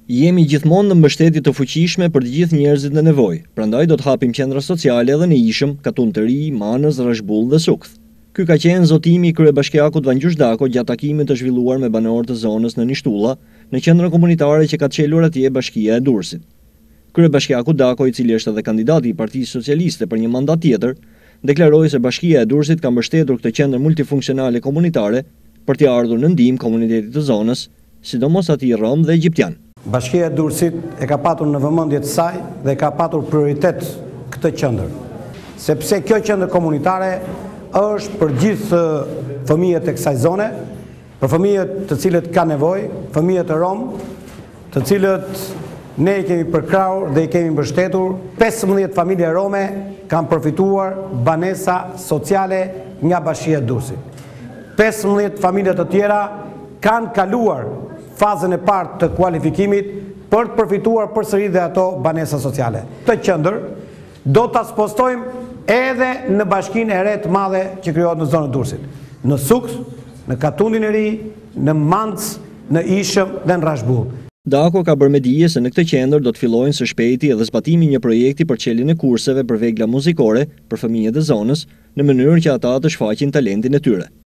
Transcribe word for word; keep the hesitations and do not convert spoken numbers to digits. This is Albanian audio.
Jemi gjithmonë në mbështetje të fuqishme për të gjithë njerëzit në nevojë, prandaj do të hapim qendra sociale edhe në Ishëm, Katun të Ri, Manës, Rashbull dhe Sukth. Ky ka qenë zotimi i kryebashkiakut Vangjush Dako gjatë takimit të zhvilluar me banorët të zonës në Nishtulla, në qendrën komunitare që ka çelur atje Bashkia e Durrësit. Kryebashkiaku Dako, i cili është edhe kandidati i Partisë Socialiste për një mandat tjetër, deklaroi se Bashkia e Durrësit ka mbështetur këtë qendër multifunksionale komunitare për t'i ardhur në ndihmë komunitetit të zonës, sidomos atij rom dhe egjiptian. Bashkia e Durrësit e ka patur në vëmendje të saj dhe ka patur prioritet këtë qendër, sepse kjo qendër komunitare është për gjithë fëmijët e kësaj zone, për fëmijët të cilët kanë nevojë, fëmijët e rom, të cilët ne i kemi përkrahur dhe i kemi mbështetur. pesëmbëdhjetë familje rome kanë përfituar banesa sociale nga Bashkia e Durrësit. pesëmbëdhjetë familje të tjera kanë kaluar fazën e parë të kualifikimit për të përfituar përsëri dhe ato banesa sociale. Këtë qendër do ta spostojmë edhe në bashkinë e re të madhe që krijohet në zonën e Durrësit, në Sukth, në Katunin e Ri, në Mancë, në Ishëm dhe në Rashbull. Dako ka bërë me dije se në këtë qendër do të fillojnë së shpejti edhe zbatimi një projekti për çeljen e kurseve për vegla muzikore për fëmijët e zonës, në mënyrë që ata të shfaqin talentin e tyre.